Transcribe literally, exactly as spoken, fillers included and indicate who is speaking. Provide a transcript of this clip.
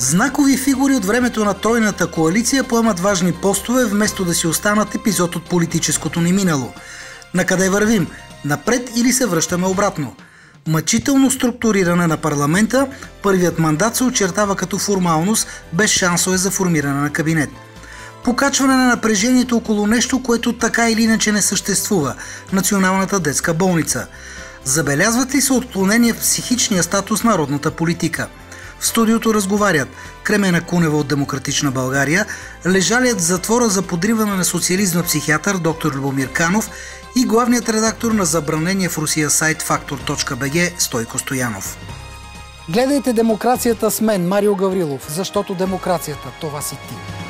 Speaker 1: Знакови фигури от времето на тройната коалиция поемат важни постове, вместо да си останат епизод от политическото ни минало. Накъде вървим? Напред или се връщаме обратно? Мъчително структуриране на парламента, първият мандат се очертава като формалност, без шансове за формиране на кабинет. Покачване на напрежението около нещо, което така или иначе не съществува – Националната детска болница. Забелязват ли се отклонения в психичния статус на родната политика? В студиото разговарят Кремена Кунева от Демократична България, лежалият в затвора за подриване на социализма психиатър доктор Любомир Канов и главният редактор на забранения в Русия сайт фактор точка би джи Стойко Стоянов. Гледайте демокрацията с мен, Марио Гаврилов, защото демокрацията – това си ти.